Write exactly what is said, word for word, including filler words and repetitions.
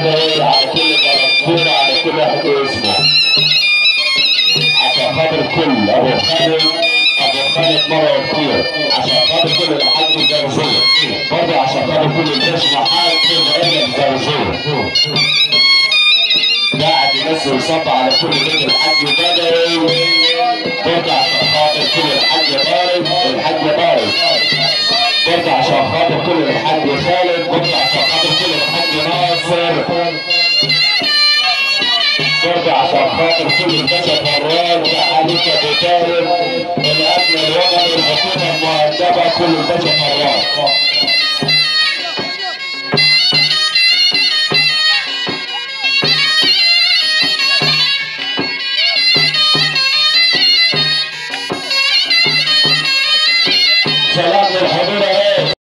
بدوي، على كل بلدكورة، على كل واحد اسمه، عشان خاطر كل ابو خالد ابو خالد مره كتير، عشان خاطر كل الحاج الزرزور، برضه عشان خاطر كل الناس محاج في الزرزور. قاعد ينزل ويصب على كل بيت الحاج بدوي، برضه عشان خاطر كل الحاج طارق الحاج طارق، برضه عشان خاطر كل الحاج خالد، برضه عشان خاطر كل الحاج ناصر، برضه عشان خاطر كل الباشا فراج وحبيبك ابو طارق، الامن الوطني الحكومه المؤدبه كل الباشا فراج.